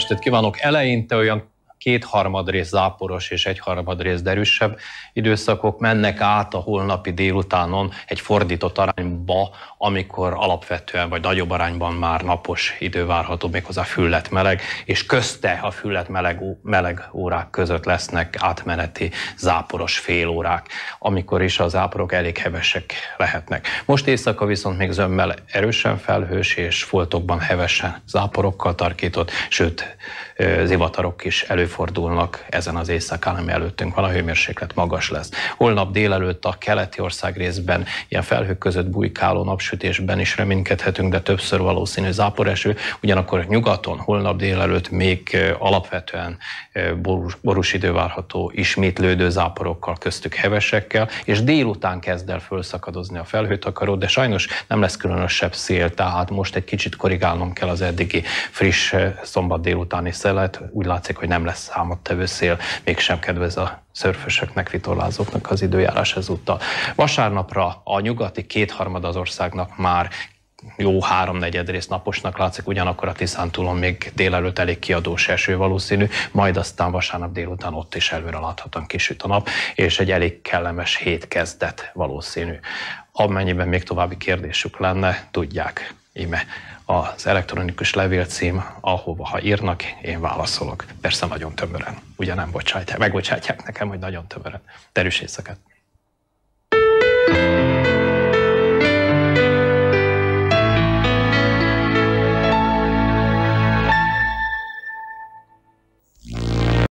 estét kívánok! Eleinte olyan kétharmadrészt záporos és egyharmadrészt derűsebb időszakok mennek át a holnapi délutánon egy fordított arányba, amikor alapvetően vagy nagyobb arányban már napos idő várható, méghozzá füllet meleg, és közte a füllet meleg órák között lesznek átmeneti záporos félórák, amikor is a záporok elég hevesek lehetnek. Most éjszaka viszont még zömmel erősen felhős és foltokban hevesen záporokkal tarkított, sőt zivatarok is előfordulnak ezen az éjszakán, ami előttünk van, a hőmérséklet magas lesz. Holnap délelőtt a keleti ország részben ilyen felhők között bujkáló napsütésben is reménykedhetünk, de többször valószínű záporeső, ugyanakkor nyugaton holnap délelőtt még alapvetően borús idő várható, ismétlődő záporokkal, köztük hevesekkel, és délután kezd el fölszakadozni a felhőtakaró, de sajnos nem lesz különösebb szél, tehát most egy kicsit korrigálnom kell az eddigi friss szombat délutáni szelet. Úgy látszik, hogy nem lesz számottevő szél, mégsem kedvez a szörfösöknek, vitorlázóknak az időjárás ezúttal. Vasárnapra a nyugati kétharmad az országnak már jó háromnegyed rész naposnak látszik, ugyanakkor a Tiszántúlon még délelőtt elég kiadós eső valószínű, majd aztán vasárnap délután ott is előre láthatóan kisüt a nap, és egy elég kellemes hét kezdet valószínű. Amennyiben még további kérdésük lenne, tudják, íme az elektronikus levélcím, ahova ha írnak, én válaszolok. Persze nagyon tömören. Ugye nem megbocsátják nekem, hogy nagyon tömören. Derűs éjszakát!